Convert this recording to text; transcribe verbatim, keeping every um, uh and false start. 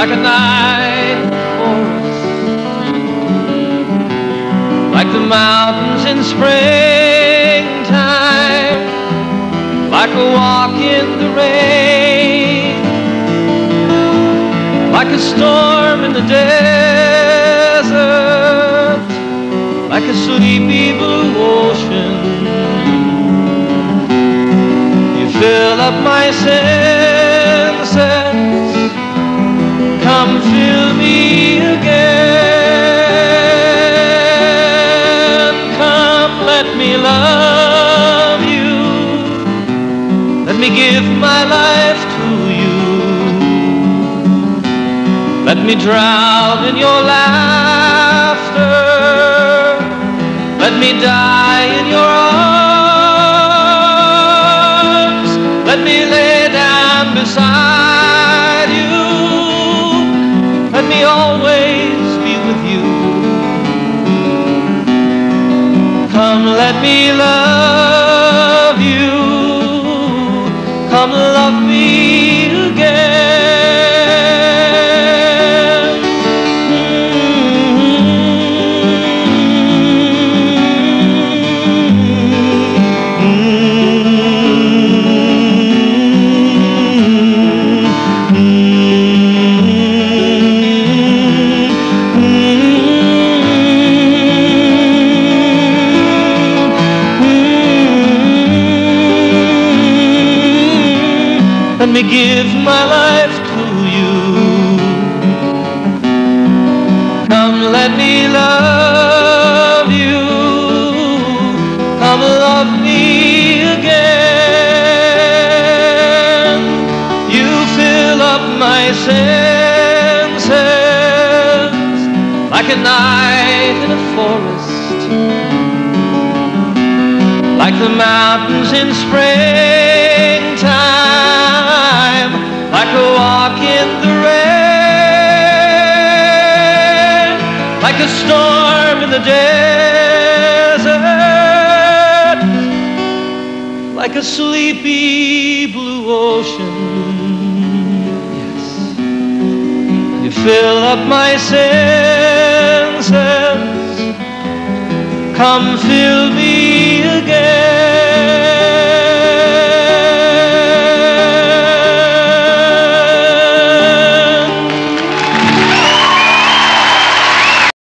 like a night in the forest, like the mountains in springtime, like a walk in the rain, like a storm in the desert, like a sleepy blue ocean. You fill up my senses, come fill me again. Come, let me love you, let me give my life to you. Let me drown in your laughter, let me die in your arms, let me lay down beside you, let me always be with you. Come, let me love you, come love me again. Let me give my life to you. Come, let me love you, come love me again. You fill up my senses like a night in a forest, like the mountains in springtime, like a walk in the rain, like a storm in the desert, like a sleepy blue ocean. Yes, you fill up my senses, come fill me again.